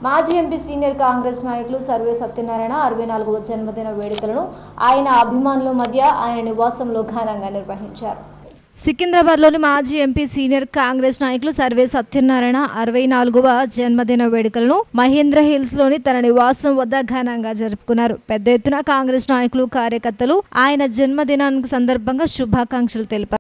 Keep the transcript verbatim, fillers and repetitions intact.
మాజీ MP senior Congress నాయకులు survey Satyanarayana అరవై నాలుగవ జన్మదిన వేడుకలను ఆయన అభిమానుల మధ్య ఆయన నివాసంలో ఘనంగా నిర్వహించారు. సికింద్రాబాద్లోని మాజీ ఎంపీ సీనియర్ కాంగ్రెస్ నాయకులు సర్వే సత్యనారాయణ అరవై నాలుగవ జన్మదిన వేడుకలను మహేంద్ర హిల్స్ లోని తన నివాసం వద్ద ఘనంగా జరుపుకున్నారు. పెద్ద ఎత్తున కాంగ్రెస్ నాయకులు, కార్యకర్తలు ఆయన జన్మదినానికి సందర్భంగా శుభాకాంక్షలు తెలిపారు.